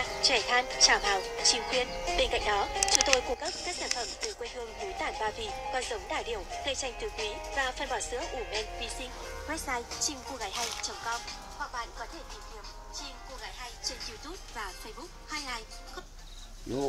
na, chè than, chả mào, chim khuyên. Bên cạnh đó, chúng tôi cung cấp các sản phẩm từ quê hương núi Tản Ba Vì, con giống đà điểu, cây chanh tứ quý và phân bò sữa ủ men vi sinh. Website chimcugái.com hoặc bạn có thể tìm kiếm Chim Cô Gái Hay trên YouTube và Facebook 22. No.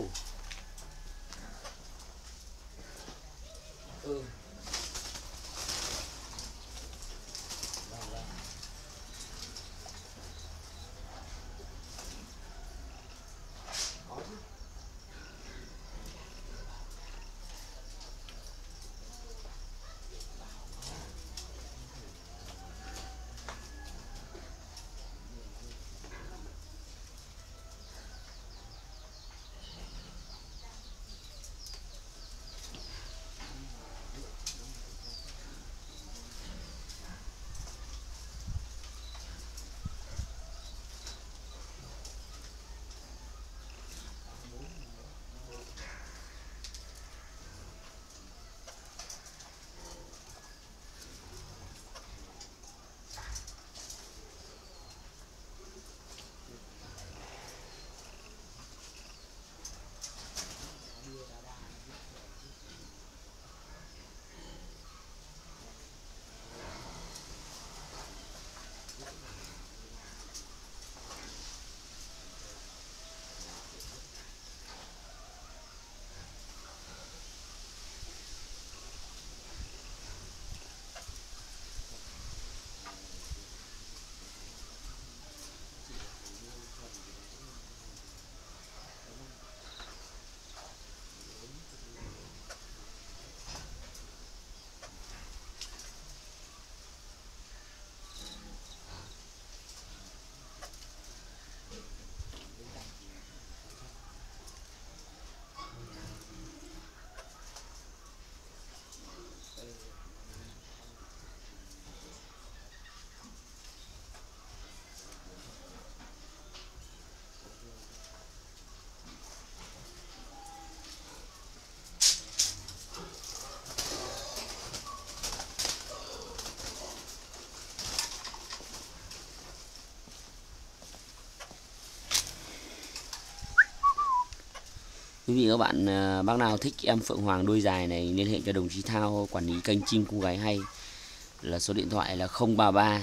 Quý vị các bạn, bác nào thích em Phượng Hoàng đuôi dài này liên hệ cho đồng chí Thao, quản lý kênh Chim Cô Gái Hay, là số điện thoại là 033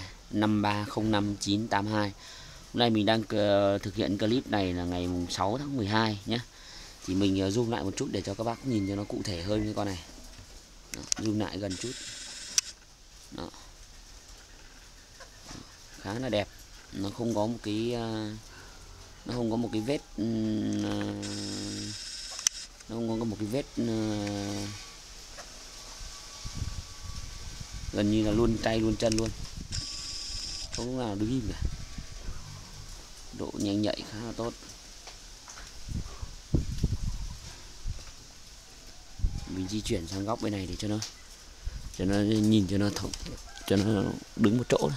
5305 982. Hôm nay mình đang thực hiện clip này là ngày 6 tháng 12 nhé. Thì mình zoom lại một chút để cho các bác nhìn cho nó cụ thể hơn cái con này. Đó, zoom lại gần chút. Đó. Khá là đẹp. Nó không có một cái vết gần như là luôn tay luôn chân luôn, không lúc nào đứng im cả. Độ nhanh nhạy khá là tốt. Mình di chuyển sang góc bên này để cho nó nhìn cho nó đứng một chỗ này.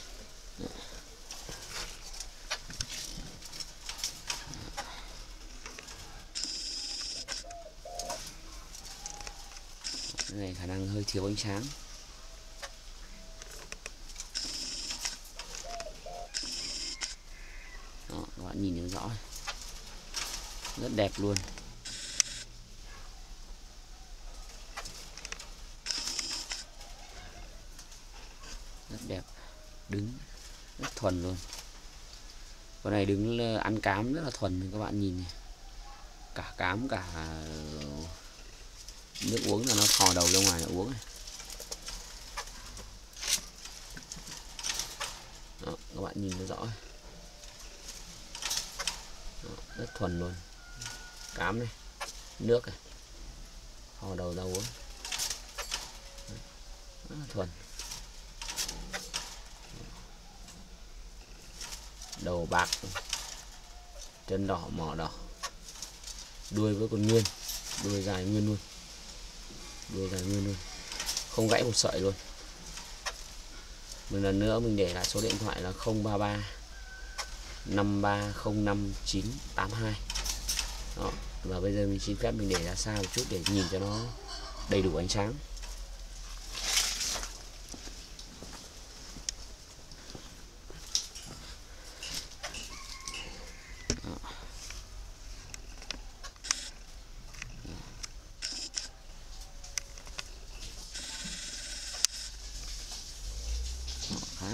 Cái này khả năng hơi thiếu ánh sáng. Đó, các bạn nhìn được rõ, rất đẹp luôn. Rất đẹp, đứng rất thuần luôn. Con này đứng ăn cám rất là thuần, các bạn nhìn này. Cả cám cả nước uống là nó thò đầu ra ngoài là uống này. Đó, các bạn nhìn nó rõ. Đó, rất thuần luôn. Cám này, nước này, thò đầu ra uống. Rất là thuần. Đầu bạc, chân đỏ, mỏ đỏ, đuôi với con nguyên, đuôi dài nguyên luôn, không gãy một sợi luôn. Một lần nữa mình để lại số điện thoại là 033 5305 982. Đó, và bây giờ mình xin phép mình để ra xa một chút để nhìn cho nó đầy đủ ánh sáng. Đó.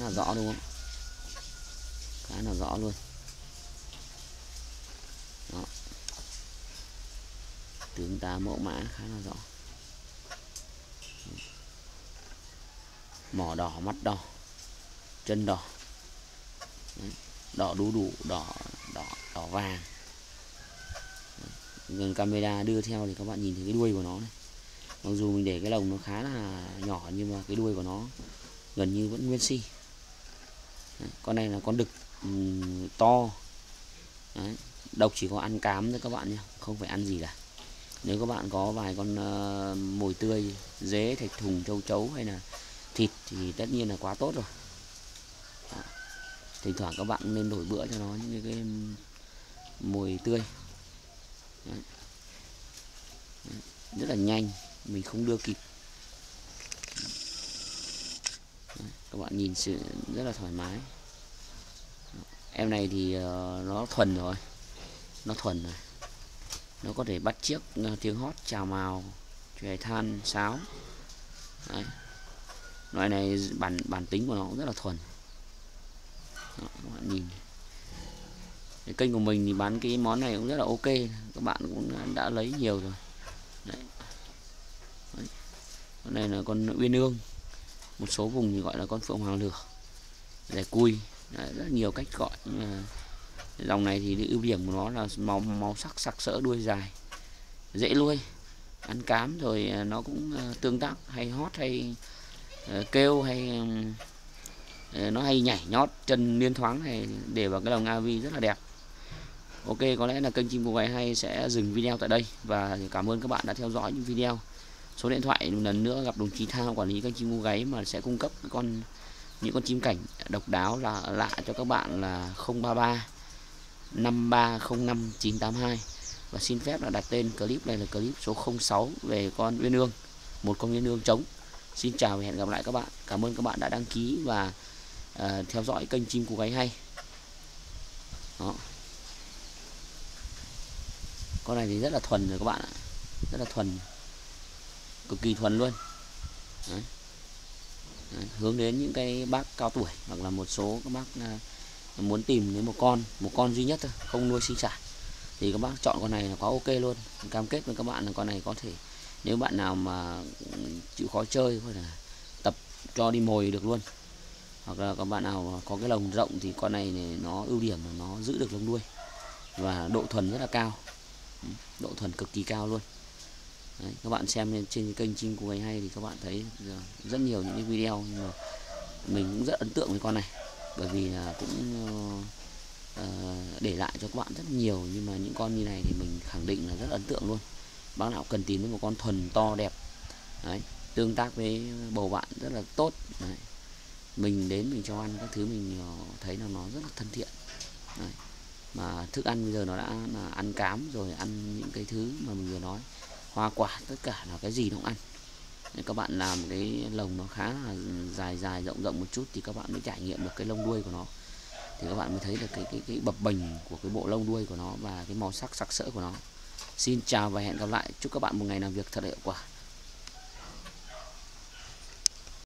là rõ đúng không? Khá là rõ luôn. Đó. Tướng tá mẫu mã khá là rõ. Mỏ đỏ, mắt đỏ, chân đỏ. Đấy. Đỏ đu đủ, đỏ vàng. Gần camera đưa theo thì các bạn nhìn thấy cái đuôi của nó này. Mặc dù mình để cái lồng nó khá là nhỏ nhưng mà cái đuôi của nó gần như vẫn nguyên si. Đấy. Con này là con đực to. Đấy. Độc chỉ có ăn cám thôi các bạn nhé, không phải ăn gì cả. Nếu các bạn có vài con mồi tươi, dế, thạch thùng, châu chấu hay là thịt thì tất nhiên là quá tốt rồi. Đó. Thỉnh thoảng các bạn nên đổi bữa cho nó những cái mồi tươi. Đấy. Đấy. Rất là nhanh, mình không đưa kịp. Đấy. Các bạn nhìn sự rất là thoải mái. Em này thì nó thuần rồi, nó thuần rồi. Nó có thể bắt chiếc tiếng hót, chào mào, chòe than, sáo. Đấy. Loại này bản tính của nó cũng rất là thuần. Đó, các bạn nhìn. Cái kênh của mình thì bán cái món này cũng rất là ok. Các bạn cũng đã lấy nhiều rồi. Đấy. Đấy. Con này là con uyên ương. Một số vùng thì gọi là con phượng hoàng lửa, rẻ cui. Đấy, rất nhiều cách gọi. Nhưng mà dòng này thì ưu điểm của nó là màu sắc sặc sỡ, đuôi dài, dễ nuôi, ăn cám rồi nó cũng tương tác hay hót hay kêu hay nó hay nhảy nhót, chân liên thoáng này để vào cái lồng AV rất là đẹp. Ok, có lẽ là kênh Chim Cú Gáy Hay sẽ dừng video tại đây và cảm ơn các bạn đã theo dõi những video. Số điện thoại lần nữa gặp đồng chí Thao, quản lý kênh Chim Cú Gáy, mà sẽ cung cấp những con chim cảnh độc đáo là lạ cho các bạn là 033 5305 982. Và xin phép là đặt tên clip này là clip số 06 về con uyên ương, một con uyên ương trống. Xin chào và hẹn gặp lại các bạn. Cảm ơn các bạn đã đăng ký và theo dõi kênh Chim Cú Gáy Hay. Đó. Con này thì rất là thuần rồi các bạn ạ, rất là thuần, cực kỳ thuần luôn. Đấy. Đấy. Hướng đến những cái bác cao tuổi hoặc là một số các bác muốn tìm đến một con duy nhất thôi, không nuôi sinh sản, thì các bác chọn con này là quá ok luôn. Cam kết với các bạn là con này có thể, nếu bạn nào mà chịu khó chơi hoặc là tập cho đi mồi được luôn, hoặc là các bạn nào có cái lồng rộng thì con này nó ưu điểm là nó giữ được lông đuôi và độ thuần rất là cao, độ thuần cực kỳ cao luôn. Đấy, các bạn xem trên kênh Chim Cú Gáy Hay thì các bạn thấy rất nhiều những cái video, nhưng mà mình cũng rất ấn tượng với con này bởi vì là cũng để lại cho các bạn rất nhiều. Nhưng mà những con như này thì mình khẳng định là rất ấn tượng luôn. Bác nào cần tìm đến một con thuần to đẹp, đấy, tương tác với bầu bạn rất là tốt. Đấy. Mình đến mình cho ăn các thứ mình thấy là nó rất là thân thiện. Đấy. Mà thức ăn bây giờ nó đã là ăn cám rồi, ăn những cái thứ mà mình vừa nói, hoa quả, tất cả là cái gì nó cũng ăn. Nếu các bạn làm cái lồng nó khá là dài rộng một chút thì các bạn mới trải nghiệm được cái lông đuôi của nó, thì các bạn mới thấy được cái bập bềnh của cái bộ lông đuôi của nó và cái màu sắc sặc sỡ của nó. Xin chào và hẹn gặp lại. Chúc các bạn một ngày làm việc thật là hiệu quả.